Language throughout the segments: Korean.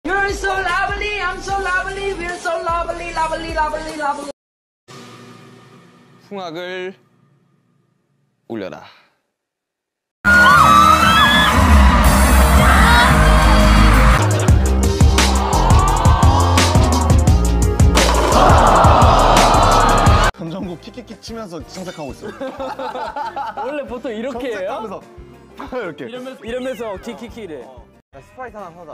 You're so lovely, I'm so lovely, we're so lovely, lovely, lovely, lovely. 풍악을 울려라. 전정국 킥킥킥 치면서 정색하고 있어. 원래 보통 이렇게 해요? 정색하면서 이렇게. 이러면서 킥킥킥이래. 야, 스프라이트 하나 사자.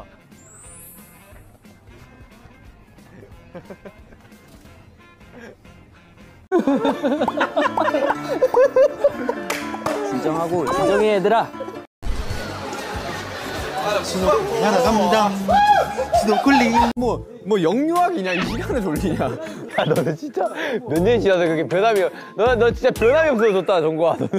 진정하고 진정해 얘들아. 날아갑니다. 스노클링. 뭐 영유아기냐 이 시간을 돌리냐. 야 너는 진짜 몇 년이 지나서 그렇게 변함이 너 진짜 변함이 없어졌다 정구아 너는.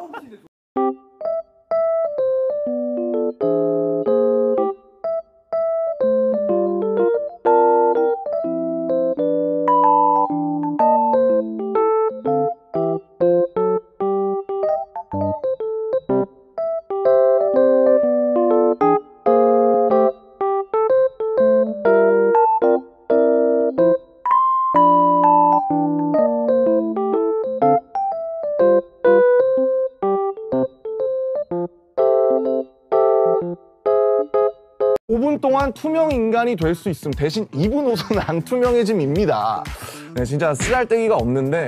동안 투명 인간이 될 수 있음 대신 입은 옷은 안 투명해짐입니다. 네, 진짜 쓰잘데기가 없는데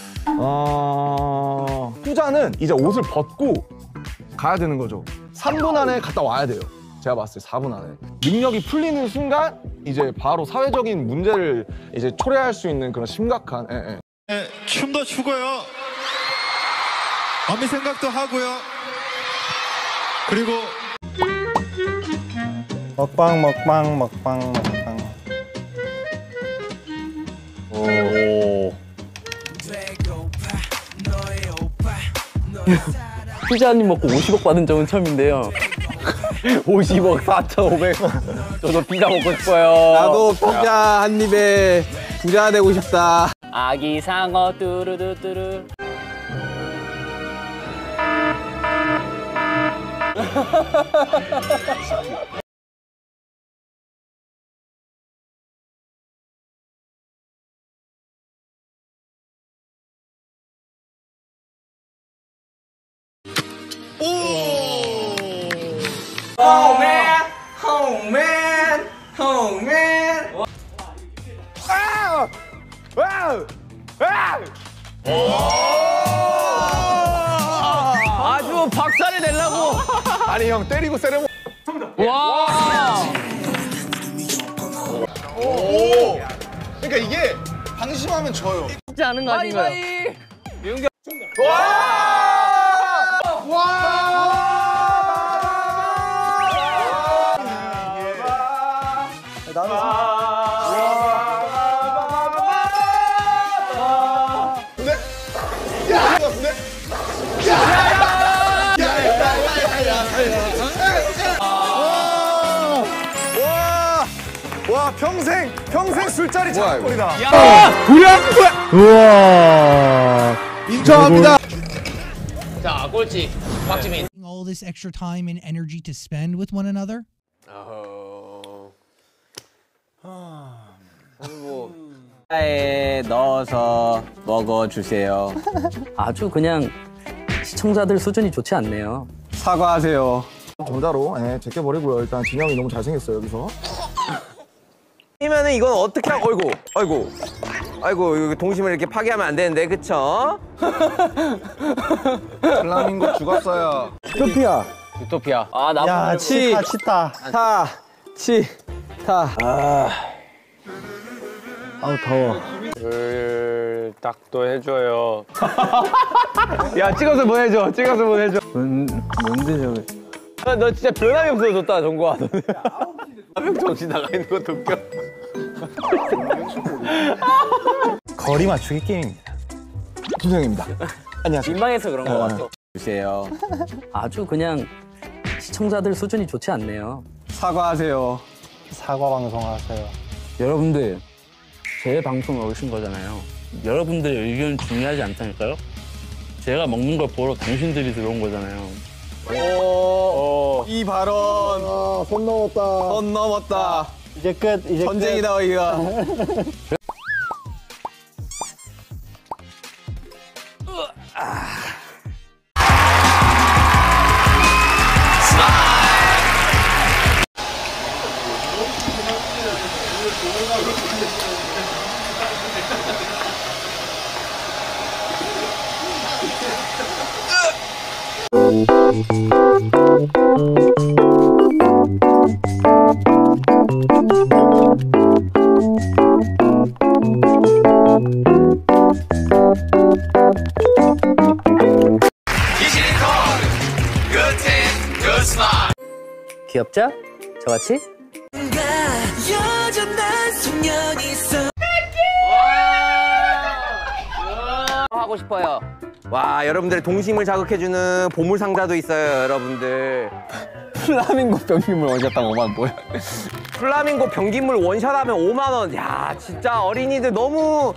후자는 이제 옷을 벗고 가야 되는 거죠. 3분 안에 갔다 와야 돼요. 제가 봤을 때 4분 안에. 능력이 풀리는 순간 이제 바로 사회적인 문제를 이제 초래할 수 있는 그런 심각한 네, 춤도 추고요. 어미 생각도 하고요. 그리고 먹방. 오. 피자 한 입 먹고 50억 받은 적은 처음인데요. 50억 4,500원. 저도 피자 먹고 싶어요. 나도 피자 한 입에 부자 되고 싶다. 아기 상어 뚜루두뚜루. Oh man, oh man, oh man. 아주 박살을 내려고. 아니 형 때리고 세레모. 와. 오. 그러니까 이게 방심하면 져요. 쉽지 않은 거 아닌가요? 윤경. 와 평생 술자리 장거리다. 우와. 인정합니다. 자 꼴찌 박지민. All this extra time and energy to spend with one another? 에 넣어서 먹어주세요. 아주 그냥 시청자들 수준이 좋지 않네요. 사과하세요. 정자로 제껴버리고요. 일단 진영이 너무 잘생겼어요 여기서. 이면은 이건 어떻게 하고 아이고 이거 동심을 이렇게 파괴하면 안 되는데 그쵸? 플라밍고 죽었어요. 유토피아. 아 나무. 야, 치타. 아우 더워. 딱도 해줘요. 야 찍어서 보내줘. 뭔데 저게? 너 진짜 변함이 없어졌다 정구아 너는. 한 명 정신 나가 있는 것도 웃겨. 거리 맞추기 게임입니다. 김성입니다. 안녕하세요. 민망해서 그런 거 같아. 주세요. 아주 그냥 시청자들 수준이 좋지 않네요. 사과하세요. 사과 방송하세요. 여러분들 제 방송에 오신 거잖아요. 여러분들의 의견 중요하지 않다니까요? 제가 먹는 걸 보러 당신들이 들어온 거잖아요. 이 발언. 손 넘었다. 선 넘었다. 이제 끝. 이제 전쟁이다 이거. 귀엽죠? 저같이? 하고 싶어요. 와, 여러분들의 동심을 자극해주는 보물 상자도 있어요, 여러분들. 플라밍고 병임을 원샷당 5만 뭐야? 플라밍고 변기물 원샷하면 5만 원. 야, 진짜 어린이들 너무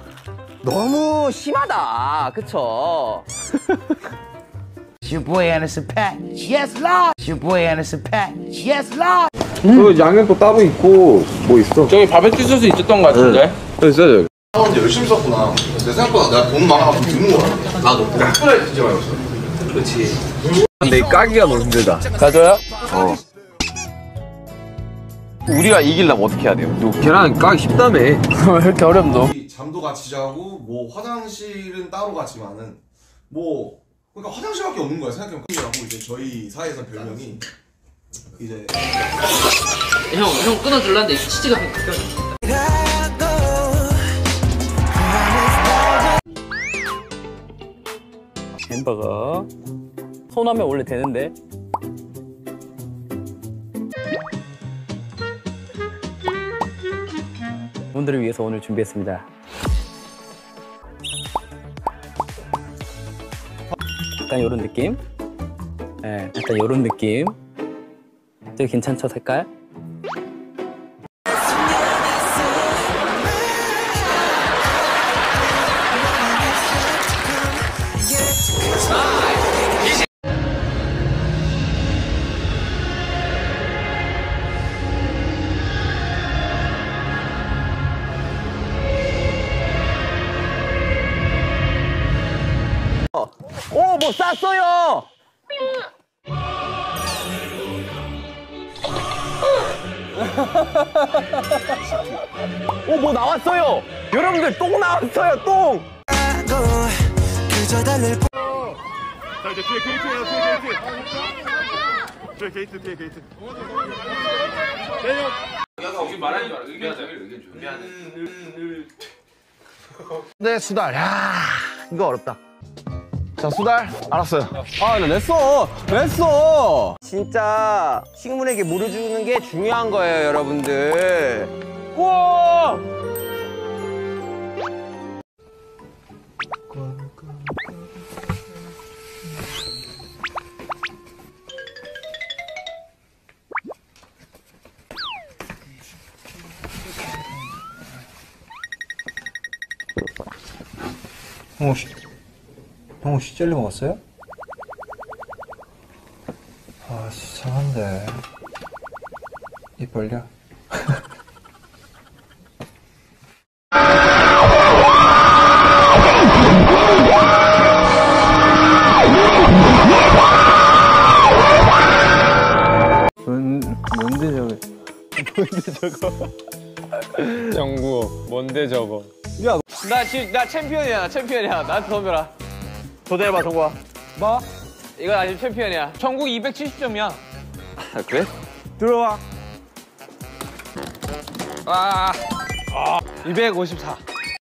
심하다. 그쵸? Your boy Anderson Paak. Yes, Lord. Your boy Anderson Paak. Yes, Lord. 그 양념 또 따로 있고 뭐 있어? 저기 바베큐 소스 있었던 것 같은데? 있어요. 사원지 열심히 썼구나. 내 생각보다 내가 돈 많아가지고 드는 거야. 나도. 학교에 진짜 많이 썼어. 그렇지. 근데 이 까기가 너무 힘들다. 가져요? 우리가 이기려면 어떻게 해야 돼요? 너 계란 까기 쉽다며. 왜 이렇게 어렵노? 잠도 같이 자고 뭐 화장실은 따로 가지만은 뭐 그러니까 화장실밖에 없는 거야 생각해보면. 이제 저희 사이에서 별명이 이제 형 끊어줄란데 치즈가 바뀌어. 햄버거. 손하면 원래 되는데. 분들을 위해서 오늘 준비했습니다. 약간 요런 느낌. 네, 약간 요런 느낌. 되게 괜찮죠, 색깔? 오, 뭐 쌌어요! 오, 뭐 나왔어요! 여러분들 똥 나왔어요, 똥! 자, 이제 뒤에 게이트예요, 뒤에 게이트. 뒤에 게이트. 네 수달. 야 이거 어렵다. 자 수달 알았어요. 아, 나 냈어. 진짜 식물에게 물을 주는 게 중요한 거예요, 여러분들. 우와! 형우 씨 젤리 먹었어요? 아, 수상한데. 입 벌려. 뭔데 저거? 정구, 뭔데 저거? 나 챔피언이야. 나한테 덤벼라. 도전해봐, 정구야. 뭐? 이거 나 지금 챔피언이야. 전국 270점이야. 아, 그래? 들어와. 254.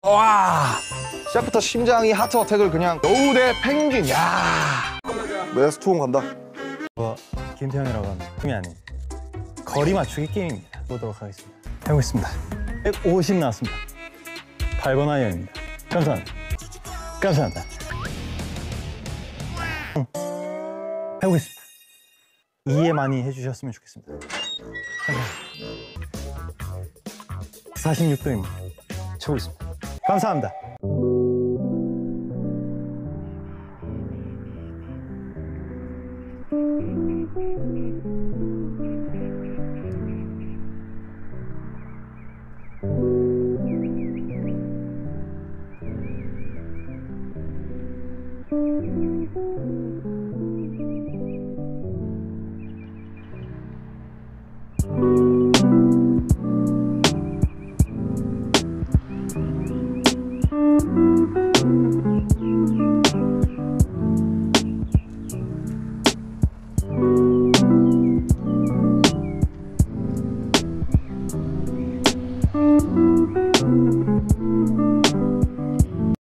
시작부터 심장이 하트 어택을 그냥. 여우 대 펭귄. 야 메스 투혼 간다. 김태형이라고 합니다. 힘이 아닌 거리 맞추기 게임입니다. 보도록 하겠습니다. 해보겠습니다. 150 나왔습니다. 8번 아이언입니다. 감사합니다. 해보겠습니다. 이해 많이 해주셨으면 좋겠습니다. 감사합니다. 46도입니다. 쳐보겠습니다. 감사합니다. 네.